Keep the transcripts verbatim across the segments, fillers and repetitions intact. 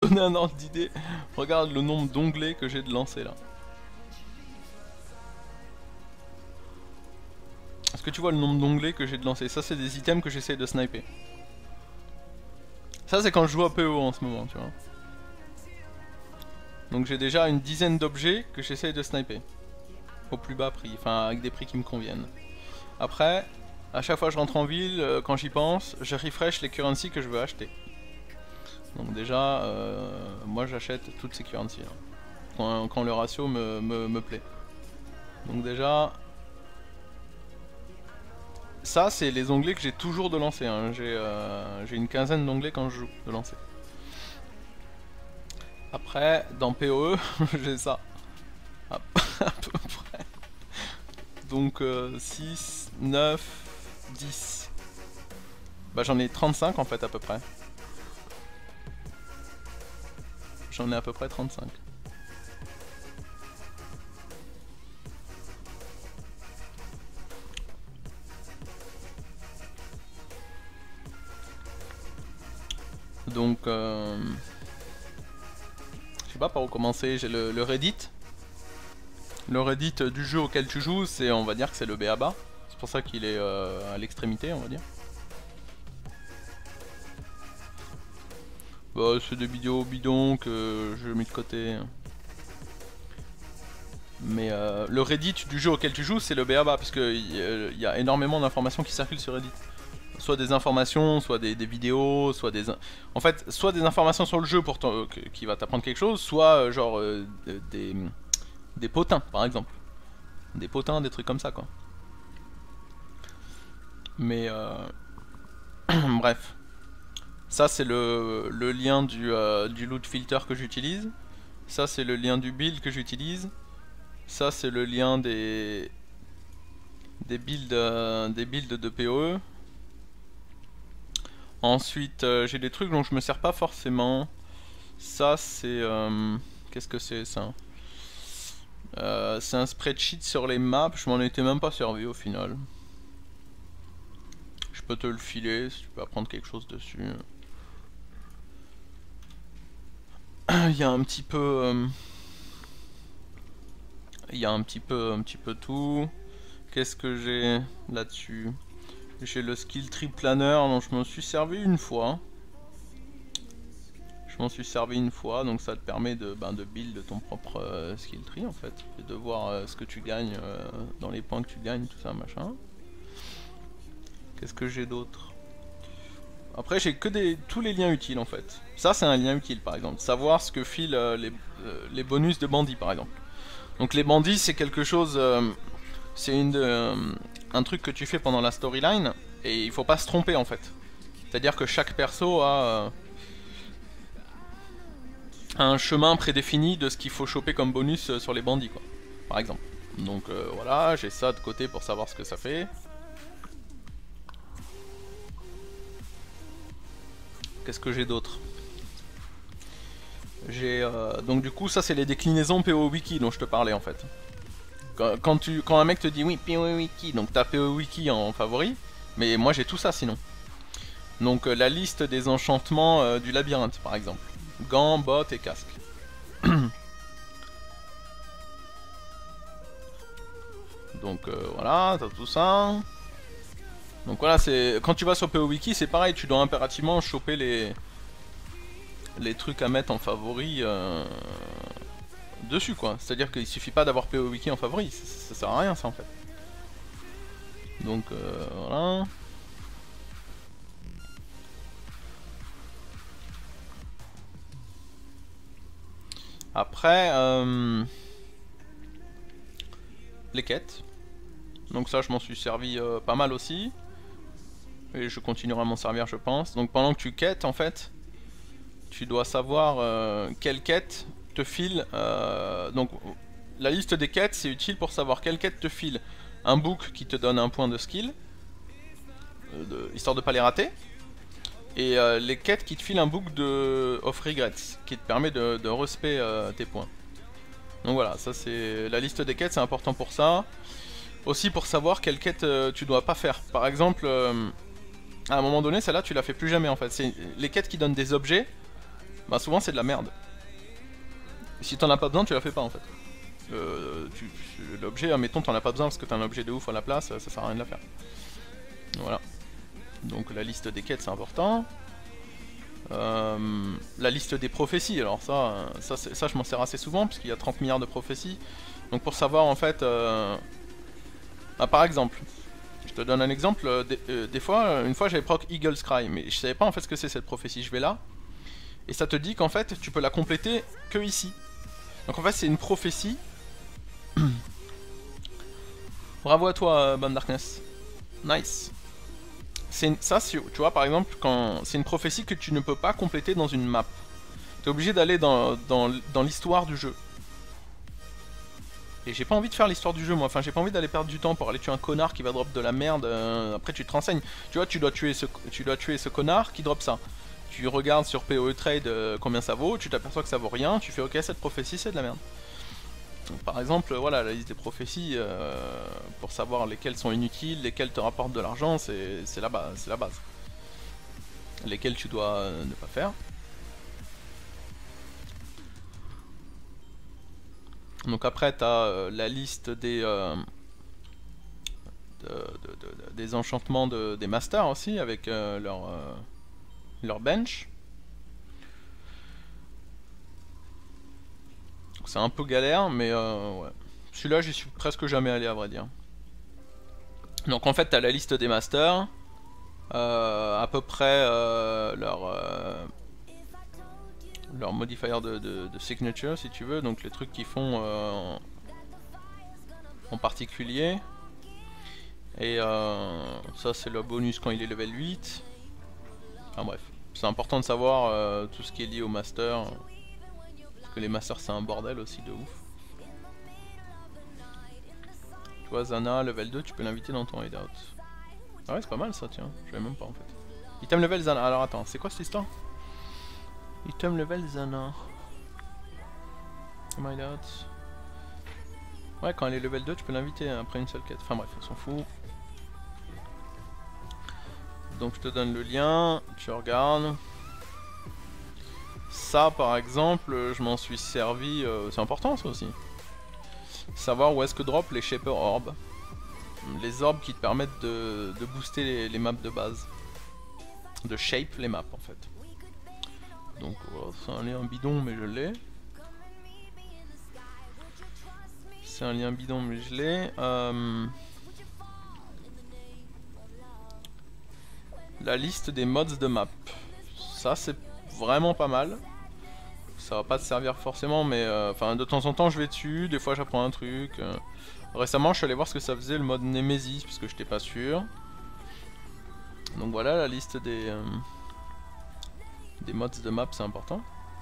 donner un ordre d'idée, regarde le nombre d'onglets que j'ai de lancer là. Est-ce que tu vois le nombre d'onglets que j'ai de lancer? Ça c'est des items que j'essaie de sniper. Ça c'est quand je joue à P O en ce moment, tu vois. Donc j'ai déjà une dizaine d'objets que j'essaie de sniper. Au plus bas prix, enfin avec des prix qui me conviennent. Après, à chaque fois que je rentre en ville, euh, quand j'y pense, je refresh les currencies que je veux acheter. Donc déjà, euh, moi j'achète toutes ces currencies là, quand, quand le ratio me, me, me plaît. Donc déjà, ça c'est les onglets que j'ai toujours de lancer, hein. J'ai euh, j'ai une quinzaine d'onglets quand je joue de lancer. Après, dans P O E, j'ai ça. À, à peu près. Donc euh, six, neuf, dix. Bah j'en ai trente-cinq en fait à peu près. J'en ai à peu près trente-cinq. Donc euh, je sais pas par où commencer, j'ai le, le Reddit. Le Reddit du jeu auquel tu joues, c'est, on va dire que c'est le B A B A. C'est pour ça qu'il est euh, à l'extrémité, on va dire. Bah, c'est des vidéos bidons que je mets de côté. Mais euh, le Reddit du jeu auquel tu joues, c'est le B A B A, parce qu'il y, y a énormément d'informations qui circulent sur Reddit. Soit des informations, soit des, des vidéos, soit des... En fait, soit des informations sur le jeu pour euh, qui va t'apprendre quelque chose, soit euh, genre euh, des... des potins, par exemple. Des potins, des trucs comme ça, quoi. Mais euh... bref. Ça, c'est le, le lien du, euh, du loot filter que j'utilise. Ça, c'est le lien du build que j'utilise. Ça, c'est le lien des des builds, euh, des builds de P O E. Ensuite, euh, j'ai des trucs dont je me sers pas forcément. Ça, c'est... Euh... Qu'est-ce que c'est, ça? euh, C'est un spreadsheet sur les maps. Je m'en étais même pas servi, au final. Je peux te le filer, si tu peux apprendre quelque chose dessus. Il y a un petit peu... Euh... Il y a un petit peu, un petit peu tout. Qu'est-ce que j'ai là-dessus? J'ai le skill tree planner dont je m'en suis servi une fois. Je m'en suis servi une fois, donc ça te permet de, ben, de build ton propre euh, skill tree en fait. Et de voir euh, ce que tu gagnes euh, dans les points que tu gagnes, tout ça machin. Qu'est-ce que j'ai d'autre? Après j'ai que des tous les liens utiles en fait. Ça c'est un lien utile par exemple. Savoir ce que filent euh, les, euh, les bonus de bandits par exemple. Donc les bandits c'est quelque chose... Euh, c'est une de, euh, un truc que tu fais pendant la storyline et il faut pas se tromper en fait. C'est-à-dire que chaque perso a... Euh, un chemin prédéfini de ce qu'il faut choper comme bonus sur les bandits quoi, par exemple. Donc euh, voilà, j'ai ça de côté pour savoir ce que ça fait. Qu'est-ce que j'ai d'autre? J'ai euh, donc du coup ça c'est les déclinaisons P O Wiki dont je te parlais en fait. Quand, quand, tu, quand un mec te dit oui P O Wiki, donc t'as P O Wiki en favori, mais moi j'ai tout ça sinon. Donc euh, la liste des enchantements euh, du labyrinthe par exemple. Gants, bottes et casques. Donc euh, voilà, t'as tout ça. Donc voilà, c'est quand tu vas sur P O Wiki, c'est pareil, tu dois impérativement choper les les trucs à mettre en favori euh, dessus quoi. C'est-à-dire qu'il suffit pas d'avoir P O Wiki en favori, ça, ça sert à rien ça en fait. Donc euh, voilà. Après, euh, les quêtes. Donc ça, je m'en suis servi euh, pas mal aussi. Et je continuerai à m'en servir, je pense. Donc pendant que tu quêtes, en fait, tu dois savoir euh, quelle quête te file. Euh, donc la liste des quêtes, c'est utile pour savoir quelle quête te file un book qui te donne un point de skill, euh, de, histoire de pas les rater. Et euh, les quêtes qui te filent un book de of regrets, qui te permet de, de respect euh, tes points. Donc voilà, ça c'est la liste des quêtes, c'est important pour ça. Aussi pour savoir quelle quête euh, tu dois pas faire. Par exemple, euh, à un moment donné, celle-là tu la fais plus jamais en fait. C'est les quêtes qui donnent des objets. bah souvent c'est de la merde. Si t'en as pas besoin, tu la fais pas en fait. Euh, L'objet, admettons, t'en as pas besoin parce que t'as un objet de ouf à la place, ça sert à rien de la faire. Voilà. Donc la liste des quêtes c'est important. Euh, la liste des prophéties, alors ça, ça, ça je m'en sers assez souvent puisqu'il y a trente milliards de prophéties. Donc pour savoir en fait, euh... ah, par exemple, je te donne un exemple, euh, des, euh, des fois, une fois j'avais proc Eagle's Cry, mais je savais pas en fait ce que c'est cette prophétie, je vais là, et ça te dit qu'en fait tu peux la compléter que ici. Donc en fait c'est une prophétie. Bravo à toi, Bone Darkness. Nice. C'est ça, tu vois, par exemple, quand c'est une prophétie que tu ne peux pas compléter dans une map. T'es obligé d'aller dans, dans, dans l'histoire du jeu. Et j'ai pas envie de faire l'histoire du jeu, moi. Enfin, j'ai pas envie d'aller perdre du temps pour aller tuer un connard qui va drop de la merde. Euh, après, tu te renseignes. Tu vois, tu dois tuer ce, tu dois tuer ce connard qui drop ça. Tu regardes sur P O E Trade euh, combien ça vaut. Tu t'aperçois que ça vaut rien. Tu fais ok, cette prophétie, c'est de la merde. Donc, par exemple, voilà, la liste des prophéties, euh, pour savoir lesquelles sont inutiles, lesquelles te rapportent de l'argent, c'est la base, c'est la base. Lesquelles tu dois euh, ne pas faire. Donc après, tu as euh, la liste des, euh, de, de, de, des enchantements de, des masters aussi, avec euh, leur, euh, leur bench. C'est un peu galère, mais euh, ouais. Celui-là, j'y suis presque jamais allé, à vrai dire. Donc en fait, tu as la liste des masters, euh, à peu près euh, leur, euh, leur modifier de, de, de signature, si tu veux, donc les trucs qu'ils font euh, en, en particulier. Et euh, ça, c'est le bonus quand il est level huit. Enfin bref, c'est important de savoir euh, tout ce qui est lié au master. Parce que les masters c'est un bordel aussi de ouf. Tu vois Zana, level deux, tu peux l'inviter dans ton hideout. Ah ouais c'est pas mal ça tiens, je savais même pas en fait. Item level Zana, alors attends, c'est quoi cette histoire? Item level Zana. My hideout. Ouais quand elle est level deux tu peux l'inviter après une seule quête. Enfin bref, on s'en fout. Donc je te donne le lien, tu regardes. Ça par exemple, je m'en suis servi, euh, c'est important ça aussi. Savoir où est-ce que drop les Shaper Orbs. Les orbes qui te permettent de, de booster les, les maps de base. De shape les maps en fait. Donc oh, c'est un lien bidon mais je l'ai. C'est un lien bidon mais je l'ai. Euh... La liste des mods de map. Ça c'est vraiment pas mal. Ça va pas te servir forcément mais euh, enfin de temps en temps je vais dessus, des fois j'apprends un truc. Euh... Récemment je suis allé voir ce que ça faisait le mode Nemesis parce que j'étais pas sûr. Donc voilà la liste des, euh, des mods de map c'est important.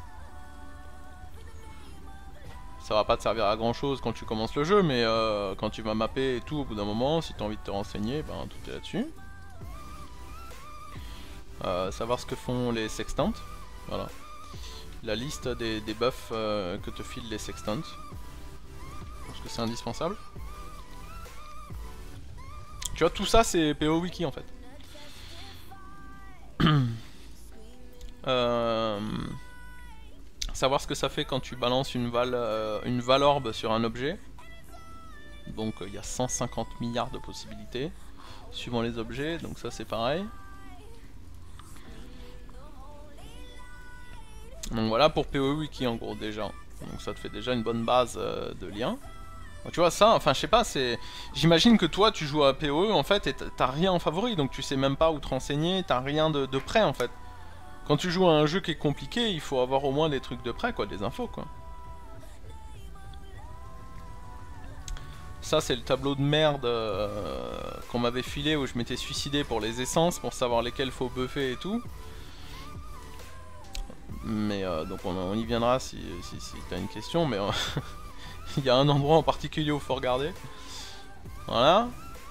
Ça va pas te servir à grand chose quand tu commences le jeu mais euh, quand tu vas mapper et tout au bout d'un moment, si tu as envie de te renseigner, ben tout est là-dessus. Euh, savoir ce que font les sextants, voilà. La liste des, des buffs euh, que te filent les sextants. Parce que c'est indispensable. Tu vois, tout ça c'est P O Wiki en fait. euh, savoir ce que ça fait quand tu balances une val, euh, une val orbe sur un objet. Donc il euh, y a cent cinquante milliards de possibilités suivant les objets, donc ça c'est pareil. Donc voilà pour P O E Wiki en gros déjà. Donc ça te fait déjà une bonne base euh, de liens. Donc, tu vois ça, enfin je sais pas, c'est. J'imagine que toi tu joues à P O E en fait et t'as rien en favori, donc tu sais même pas où te renseigner, t'as rien de, de prêt en fait. Quand tu joues à un jeu qui est compliqué, il faut avoir au moins des trucs de prêt quoi, des infos quoi. Ça c'est le tableau de merde euh, qu'on m'avait filé où je m'étais suicidé pour les essences, pour savoir lesquelles faut buffer et tout. Mais euh, donc on, on y viendra si, si, si t'as une question, mais euh, il y a un endroit en particulier où il faut regarder. Voilà.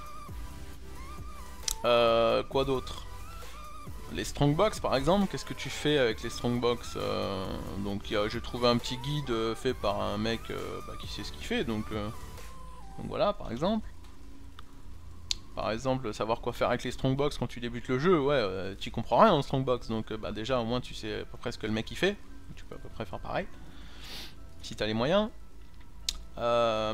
Euh, quoi d'autre? Les strongbox par exemple, qu'est-ce que tu fais avec les strongbox? euh, Donc j'ai trouvé un petit guide fait par un mec euh, bah, qui sait ce qu'il fait, donc, euh, donc voilà par exemple. Par exemple, savoir quoi faire avec les strongbox quand tu débutes le jeu, ouais, euh, tu comprends rien en strongbox, donc euh, bah déjà au moins tu sais à peu près ce que le mec il fait. Tu peux à peu près faire pareil, si tu as les moyens. Euh,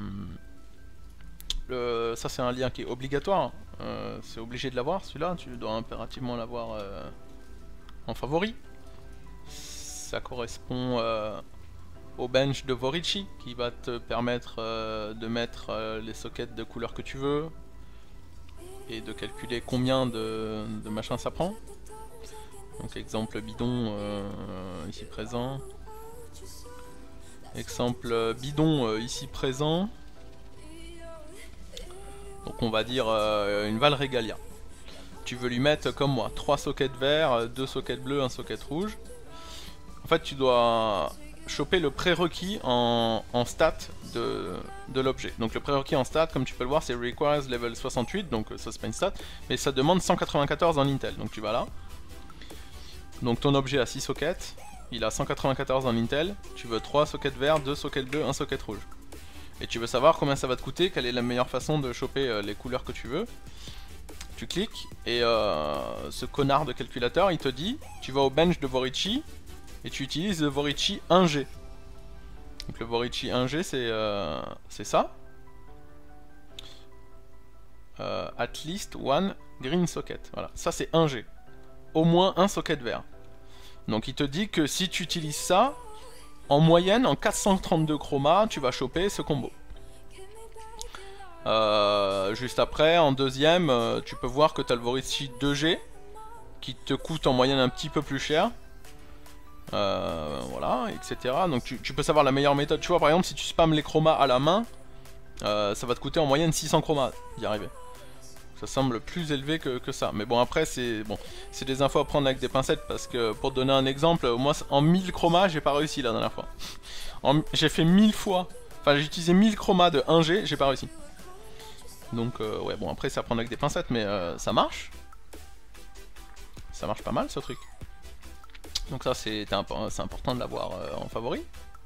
le, ça c'est un lien qui est obligatoire, euh, c'est obligé de l'avoir celui-là, tu dois impérativement l'avoir euh, en favori. Ça correspond euh, au bench de Vorici qui va te permettre euh, de mettre euh, les sockets de couleur que tu veux et de calculer combien de, de machin ça prend. Donc exemple bidon euh, ici présent. Exemple bidon euh, ici présent. Donc on va dire euh, une Val Regalia. Tu veux lui mettre comme moi trois sockets verts, deux sockets bleus, un socket rouge. En fait tu dois choper le prérequis en, en stat de, de l'objet. Donc le prérequis en stat, comme tu peux le voir, c'est requires level soixante-huit, donc ça c'est pas une stat, mais ça demande cent quatre-vingt-quatorze en Intel, donc tu vas là. Donc ton objet a six sockets, il a cent quatre-vingt-quatorze en Intel, tu veux trois sockets verts, deux sockets bleus, un socket rouge. Et tu veux savoir combien ça va te coûter, quelle est la meilleure façon de choper euh, les couleurs que tu veux. Tu cliques, et euh, ce connard de calculateur, il te dit, tu vas au bench de Vorici, et tu utilises le Vorici un G. Donc le Vorici un G, c'est euh, ça. Euh, at least one green socket. Voilà, ça c'est un G. Au moins un socket vert. Donc il te dit que si tu utilises ça, en moyenne, en quatre cent trente-deux chroma, tu vas choper ce combo. Euh, juste après, en deuxième, euh, tu peux voir que tu as le Vorici deux G, qui te coûte en moyenne un petit peu plus cher. Euh, voilà, et cetera. Donc tu, tu peux savoir la meilleure méthode. Tu vois, par exemple, si tu spams les chromas à la main, euh, ça va te coûter en moyenne six cents chromas d'y arriver. Ça semble plus élevé que, que ça. Mais bon, après, c'est bon, c'est des infos à prendre avec des pincettes. Parce que, pour te donner un exemple, moi, en mille chromas, j'ai pas réussi la dernière fois. J'ai fait mille fois. Enfin, j'ai utilisé mille chromas de un G, j'ai pas réussi. Donc, euh, ouais, bon, après, c'est à prendre avec des pincettes, mais euh, ça marche. Ça marche pas mal, ce truc. Donc ça c'est important de l'avoir euh, en favori.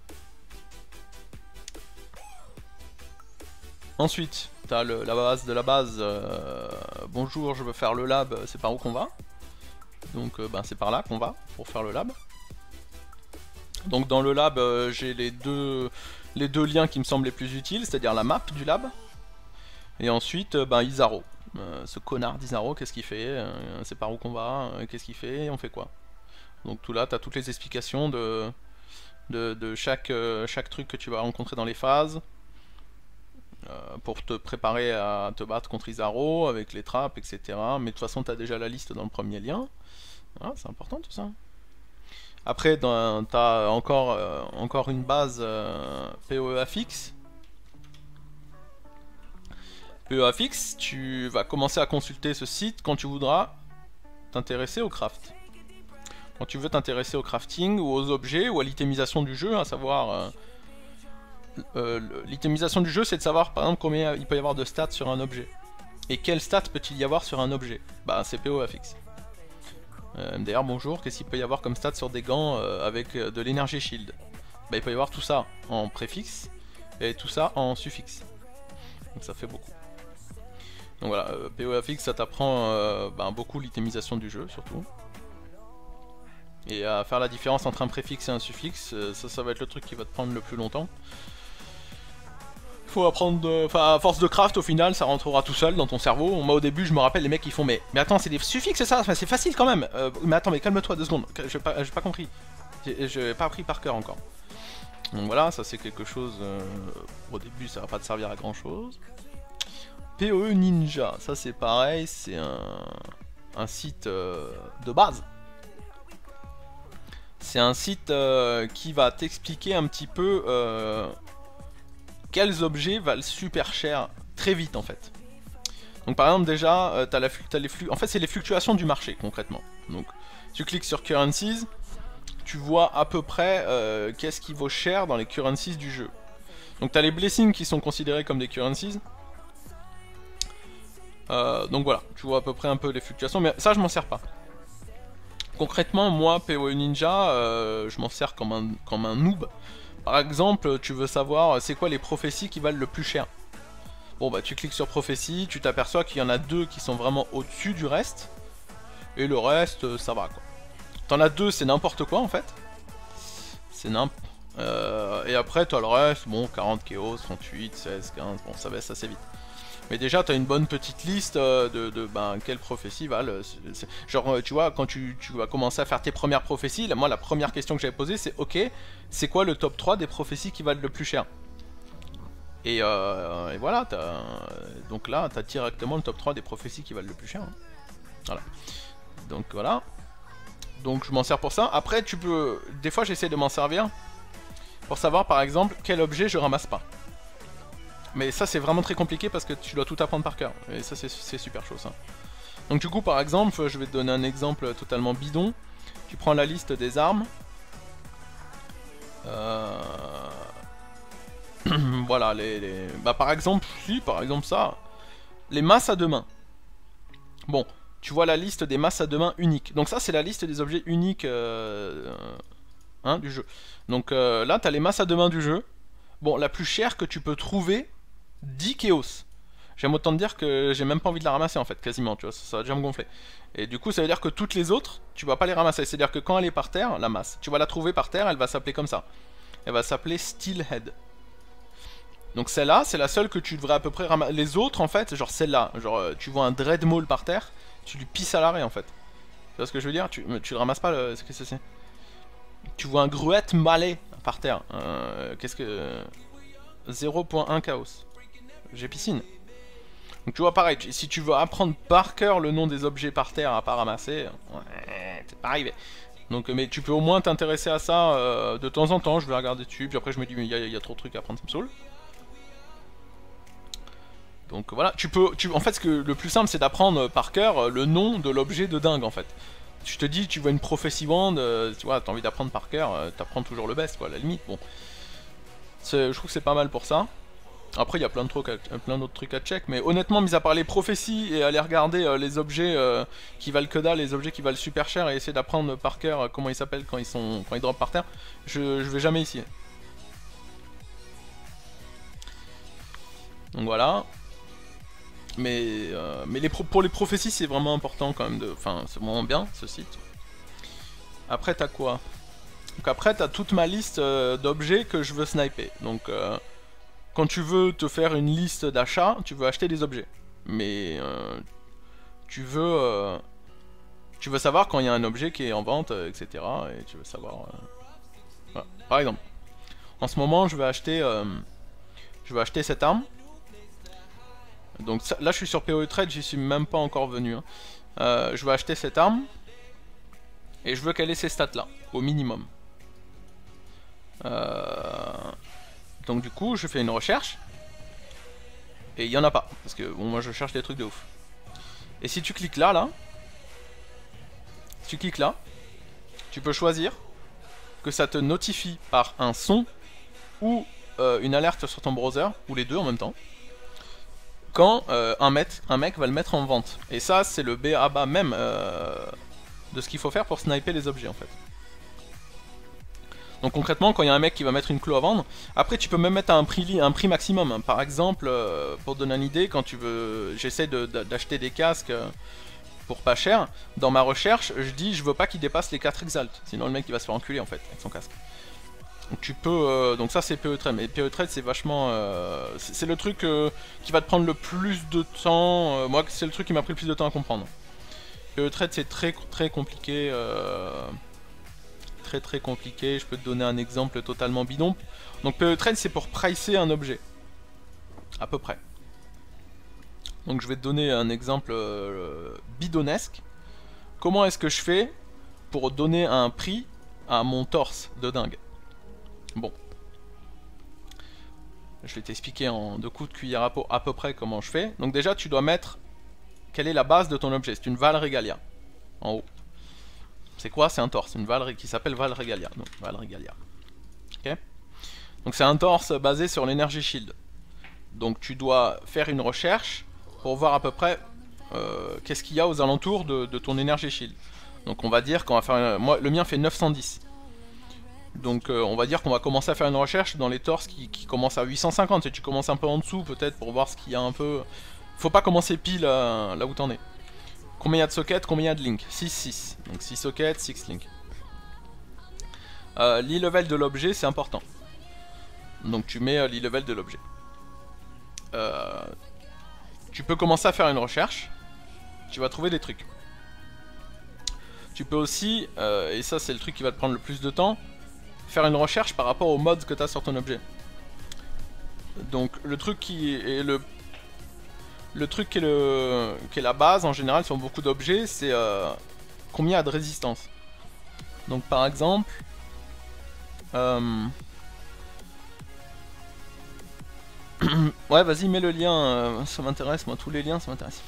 Ensuite, tu as le, la base de la base. Euh, bonjour, je veux faire le lab, c'est par où qu'on va? Donc euh, ben, c'est par là qu'on va pour faire le lab. Donc dans le lab, euh, j'ai les deux, les deux liens qui me semblent les plus utiles, c'est-à-dire la map du lab. Et ensuite, euh, ben, Isaro. Euh, ce connard d'Isaro, qu'est-ce qu'il fait? euh, C'est par où qu'on va? euh, Qu'est-ce qu'il fait? On fait quoi? Donc tout là, tu as toutes les explications de, de, de chaque, euh, chaque truc que tu vas rencontrer dans les phases, euh, pour te préparer à te battre contre Isaro, avec les trappes, et cetera. Mais de toute façon, tu as déjà la liste dans le premier lien. Voilà, c'est important tout ça. Après, tu as encore, euh, encore une base euh, P O E F X. P O E F X, tu vas commencer à consulter ce site quand tu voudras t'intéresser au craft. Quand tu veux t'intéresser au crafting ou aux objets ou à l'itémisation du jeu, à savoir euh, euh, l'itémisation du jeu, c'est de savoir par exemple combien il peut y avoir de stats sur un objet. Et quelles stats peut-il y avoir sur un objet? Bah c'est P O E F X. Euh, D'ailleurs bonjour, qu'est-ce qu'il peut y avoir comme stats sur des gants euh, avec euh, de l'énergie shield? Bah il peut y avoir tout ça en préfixe et tout ça en suffixe. Donc ça fait beaucoup. Donc voilà, euh, P O E F X ça t'apprend euh, bah, beaucoup l'itémisation du jeu surtout. Et à faire la différence entre un préfixe et un suffixe, ça, ça va être le truc qui va te prendre le plus longtemps. Faut apprendre, enfin à force de craft au final, ça rentrera tout seul dans ton cerveau. Moi au début, je me rappelle les mecs qui font mais, mais attends, c'est des suffixes c'est ça, enfin, c'est facile quand même. Euh, mais attends, mais calme-toi deux secondes, j'ai pas, pas compris. J'ai pas appris par cœur encore. Donc voilà, ça c'est quelque chose. Euh, au début, ça va pas te servir à grand chose. P O E Ninja, ça c'est pareil, c'est un, un site euh, de base. C'est un site euh, qui va t'expliquer un petit peu euh, quels objets valent super cher très vite en fait. Donc par exemple déjà, euh, t'as la, t'as les flux, en fait c'est les fluctuations du marché concrètement. Donc tu cliques sur Currencies, tu vois à peu près euh, qu'est-ce qui vaut cher dans les currencies du jeu. Donc t'as les blessings qui sont considérés comme des currencies. Euh, donc voilà, tu vois à peu près un peu les fluctuations, mais ça je m'en sers pas. Concrètement, moi, P O E Ninja, euh, je m'en sers comme un, comme un noob. Par exemple, tu veux savoir c'est quoi les prophéties qui valent le plus cher. Bon bah tu cliques sur prophéties, tu t'aperçois qu'il y en a deux qui sont vraiment au-dessus du reste. Et le reste, ça va quoi. T'en as deux, c'est n'importe quoi en fait. C'est nimp. Euh, et après t'as le reste, bon quarante chaos, trente-huit, seize, quinze, bon ça baisse assez vite. Mais déjà t'as une bonne petite liste euh, de, de ben, quelles prophéties valent. Genre tu vois, quand tu, tu vas commencer à faire tes premières prophéties, là, moi la première question que j'avais posée c'est ok, c'est quoi le top trois des prophéties qui valent le plus cher? Et, euh, et voilà, donc là t'as directement le top trois des prophéties qui valent le plus cher. Hein. Voilà. Donc voilà. Donc je m'en sers pour ça. Après tu peux, des fois j'essaie de m'en servir pour savoir par exemple quel objet je ramasse pas. Mais ça c'est vraiment très compliqué parce que tu dois tout apprendre par cœur. Et ça c'est super chaud ça. Donc du coup par exemple, je vais te donner un exemple totalement bidon. Tu prends la liste des armes. Euh... voilà, les, les... Bah par exemple, si, par exemple ça. Les masses à deux mains. Bon, tu vois la liste des masses à deux mains uniques. Donc ça c'est la liste des objets uniques euh... hein, du jeu. Donc euh, là tu as les masses à deux mains du jeu. Bon, la plus chère que tu peux trouver, dix chaos. J'aime autant te dire que j'ai même pas envie de la ramasser en fait, quasiment, tu vois, ça, ça va déjà me gonfler. Et du coup ça veut dire que toutes les autres, tu vas pas les ramasser. C'est à dire que quand elle est par terre, la masse, tu vas la trouver par terre, elle va s'appeler comme ça. Elle va s'appeler Steelhead. Donc celle-là, c'est la seule que tu devrais à peu près ramasser. Les autres en fait, genre celle-là, genre tu vois un Dreadmaul par terre, tu lui pisses à l'arrêt en fait. Tu vois ce que je veux dire? Tu, tu le ramasses pas, le... ce que c'est? Tu vois un Gruette Malais par terre. Euh, Qu'est-ce que... zéro point un chaos. J'ai piscine. Donc tu vois pareil, si tu veux apprendre par cœur le nom des objets par terre à pas ramasser, ouais, c'est pas arrivé. Donc mais tu peux au moins t'intéresser à ça euh, de temps en temps, je vais regarder dessus, puis après je me dis mais il y, y a trop de trucs à apprendre, ça me saoule. Donc voilà, tu peux, tu, en fait ce que le plus simple c'est d'apprendre par cœur le nom de l'objet de dingue en fait. Je te dis, tu vois une prophétie wand, euh, tu vois, t'as envie d'apprendre par cœur, euh, t'apprends toujours le best quoi, à la limite, bon. Je trouve que c'est pas mal pour ça. Après il y a plein d'autres trucs à check, mais honnêtement mis à part les prophéties et aller regarder euh, les objets euh, qui valent que dalle, les objets qui valent super cher et essayer d'apprendre par cœur euh, comment ils s'appellent quand ils sont quand ils drop par terre, je, je vais jamais essayer. Donc voilà. Mais, euh, mais les pro pour les prophéties c'est vraiment important quand même de. Enfin c'est vraiment bien ce site. Après t'as quoi? Donc après t'as toute ma liste euh, d'objets que je veux sniper. Donc euh, quand tu veux te faire une liste d'achat, tu veux acheter des objets. Mais euh, tu veux euh, tu veux savoir quand il y a un objet qui est en vente, euh, et cetera. Et tu veux savoir. Euh... Voilà. Par exemple, en ce moment je vais acheter euh, je vais acheter cette arme. Donc ça, là je suis sur P O E Trade, j'y suis même pas encore venu. Hein. Euh, je vais acheter cette arme. Et je veux qu'elle ait ces stats là, au minimum. Euh... Donc du coup je fais une recherche. Et il n'y en a pas. Parce que bon moi je cherche des trucs de ouf. Et si tu cliques là, là. Si tu cliques là. Tu peux choisir que ça te notifie par un son. Ou euh, une alerte sur ton browser. Ou les deux en même temps. Quand euh, un, mec, un mec va le mettre en vente. Et ça c'est le B A B A même euh, de ce qu'il faut faire pour sniper les objets en fait. Donc concrètement quand il y a un mec qui va mettre une clé à vendre, après tu peux même mettre un prix, un prix maximum. Hein. Par exemple, euh, pour te donner une idée, quand tu veux, j'essaie d'acheter des casques euh, pour pas cher, dans ma recherche je dis je veux pas qu'il dépasse les quatre exalt, sinon le mec il va se faire enculer en fait avec son casque. Donc tu peux, euh, donc ça c'est P O E Trade, mais P O E Trade c'est vachement, euh, c'est le truc euh, qui va te prendre le plus de temps, euh, moi c'est le truc qui m'a pris le plus de temps à comprendre. P O E Trade c'est très très compliqué, euh, très très compliqué, je peux te donner un exemple totalement bidon. Donc P O E Trade c'est pour pricer un objet, à peu près. Donc je vais te donner un exemple euh, bidonesque. Comment est-ce que je fais pour donner un prix à mon torse de dingue? Bon, je vais t'expliquer en deux coups de cuillère à peau à peu près comment je fais. Donc déjà tu dois mettre quelle est la base de ton objet. C'est une Val Regalia en haut. C'est quoi? C'est un torse, une Val qui s'appelle Val Regalia. Donc Val Regalia. Ok. Donc c'est un torse basé sur l'énergie shield. Donc tu dois faire une recherche pour voir à peu près euh, qu'est-ce qu'il y a aux alentours de, de ton énergie shield. Donc on va dire qu'on va faire, une... moi le mien fait neuf cent dix. Donc euh, on va dire qu'on va commencer à faire une recherche dans les torses qui, qui commencent à huit cent cinquante. Si tu commences un peu en dessous peut-être pour voir ce qu'il y a un peu... Faut pas commencer pile euh, là où t'en es. Combien il y a de sockets, combien il y a de links? Six, six. Donc six sockets, six links. euh, l'e-level de l'objet c'est important. Donc tu mets euh, l'e-level de l'objet. Euh, tu peux commencer à faire une recherche. Tu vas trouver des trucs. Tu peux aussi, euh, et ça c'est le truc qui va te prendre le plus de temps, faire une recherche par rapport aux mods que tu as sur ton objet. Donc le truc qui est le le truc qui est, le, qui est la base en général sur beaucoup d'objets, c'est euh, combien il y a de résistance. Donc par exemple, euh... ouais vas-y mets le lien, euh, ça m'intéresse, moi tous les liens ça m'intéresse.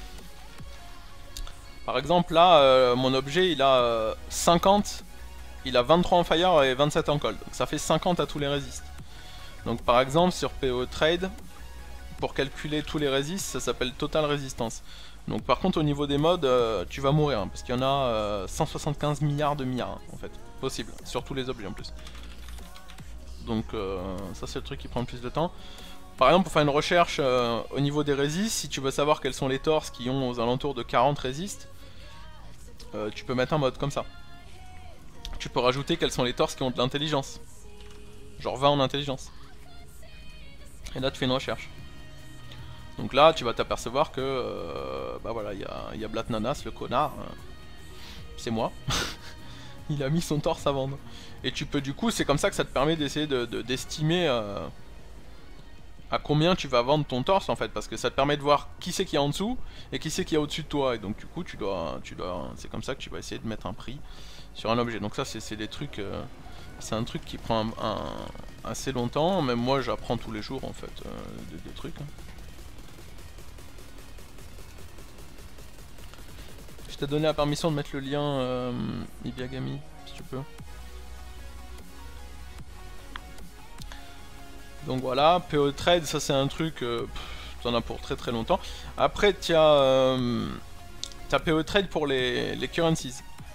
Par exemple là, euh, mon objet il a euh, cinquante, il a vingt-trois en fire et vingt-sept en cold, donc ça fait cinquante à tous les résistes. Donc par exemple sur P O Trade, pour calculer tous les résistes, ça s'appelle total résistance. Donc par contre au niveau des modes, euh, tu vas mourir, hein, parce qu'il y en a euh, cent soixante-quinze milliards de milliards hein, en fait, possible, sur tous les objets en plus. Donc euh, ça c'est le truc qui prend le plus de temps. Par exemple pour faire une recherche euh, au niveau des résistes, si tu veux savoir quels sont les torses qui ont aux alentours de quarante résistes, euh, tu peux mettre un mode comme ça. Tu peux rajouter quels sont les torses qui ont de l'intelligence. Genre vingt en intelligence. Et là tu fais une recherche. Donc là tu vas t'apercevoir que euh, bah voilà, il y a, y a Blatnanas, le connard, euh, c'est moi. Il a mis son torse à vendre. Et tu peux du coup, c'est comme ça que ça te permet d'essayer de, de, d'estimer euh, à combien tu vas vendre ton torse en fait, parce que ça te permet de voir qui c'est qui est en dessous et qui c'est qui est au-dessus de toi. Et donc du coup tu dois, tu dois, c'est comme ça que tu vas essayer de mettre un prix sur un objet. Donc ça c'est des trucs, euh, c'est un truc qui prend un, un, assez longtemps. Même moi j'apprends tous les jours en fait euh, des, des trucs. Hein. Je t'ai donné la permission de mettre le lien euh, Ibiagami, si tu peux. Donc voilà, P O Trade, ça c'est un truc, euh, t'en as pour très très longtemps. Après, tu as euh, P O Trade pour les, les currencies.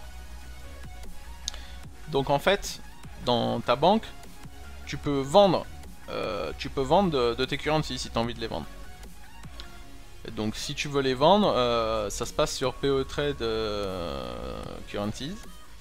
Donc en fait, dans ta banque, tu peux vendre, euh, tu peux vendre de, de tes currencies si tu as envie de les vendre. Et donc si tu veux les vendre, euh, ça se passe sur P O Trade euh, Currencies.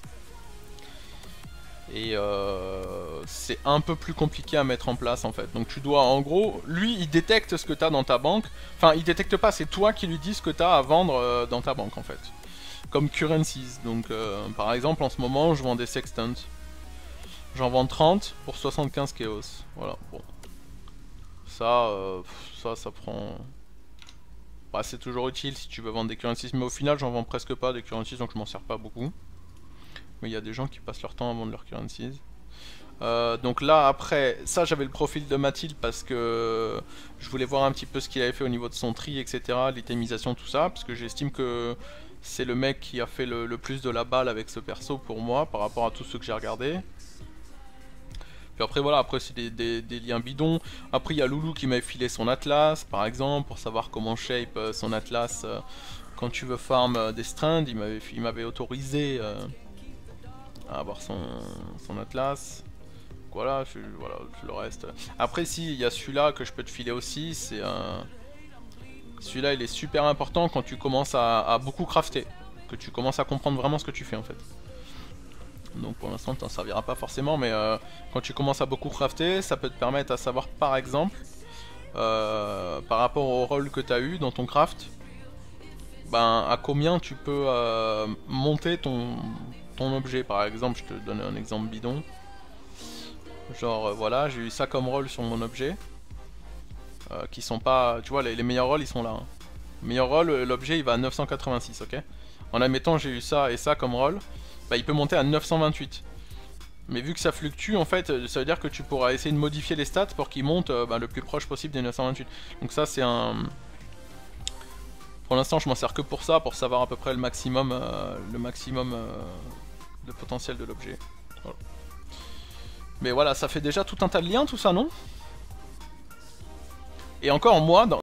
Et euh, c'est un peu plus compliqué à mettre en place en fait. Donc tu dois, en gros, lui il détecte ce que tu as dans ta banque. Enfin il détecte pas, c'est toi qui lui dis ce que tu as à vendre euh, dans ta banque en fait. Comme currencies. Donc euh, par exemple en ce moment je vends des sextants. J'en vends trente pour soixante-quinze chaos. Voilà, bon. Ça, euh, ça, ça prend... Bah, c'est toujours utile si tu veux vendre des currencies, mais au final j'en vends presque pas des currencies, donc je m'en sers pas beaucoup. Mais il y a des gens qui passent leur temps à vendre leurs currencies. Euh, donc là après, ça j'avais le profil de Mathilde parce que je voulais voir un petit peu ce qu'il avait fait au niveau de son tri, et cetera. L'itémisation, tout ça, parce que j'estime que c'est le mec qui a fait le, le plus de la balle avec ce perso pour moi, par rapport à tous ceux que j'ai regardés. Puis après voilà, après c'est des, des, des liens bidons. Après il y a Loulou qui m'avait filé son atlas par exemple, pour savoir comment shape euh, son atlas euh, quand tu veux farm euh, des strands. Il m'avait autorisé euh, à avoir son, son atlas. Donc voilà, je, voilà, le reste. Après si, il y a celui-là que je peux te filer aussi, c'est un... Celui-là il est super important quand tu commences à, à beaucoup crafter, que tu commences à comprendre vraiment ce que tu fais en fait. Donc pour l'instant tu t'en serviras pas forcément, mais euh, quand tu commences à beaucoup crafter, ça peut te permettre à savoir par exemple, euh, par rapport au rôle que tu as eu dans ton craft, ben à combien tu peux euh, monter ton, ton objet. Par exemple, je te donne un exemple bidon. Genre euh, voilà, j'ai eu ça comme rôle sur mon objet, euh, qui sont pas, tu vois, les, les meilleurs rôles ils sont là. Hein. Meilleur rôle, l'objet il va à neuf cent quatre-vingt-six, ok. En admettant j'ai eu ça et ça comme rôle, bah, il peut monter à neuf cent vingt-huit. Mais vu que ça fluctue, en fait, ça veut dire que tu pourras essayer de modifier les stats pour qu'ils montent euh, bah, le plus proche possible des neuf cent vingt-huit. Donc ça, c'est un... Pour l'instant, je m'en sers que pour ça, pour savoir à peu près le maximum, euh, le maximum euh, de potentiel de l'objet. Voilà. Mais voilà, ça fait déjà tout un tas de liens, tout ça, non? Et encore, moi, dans...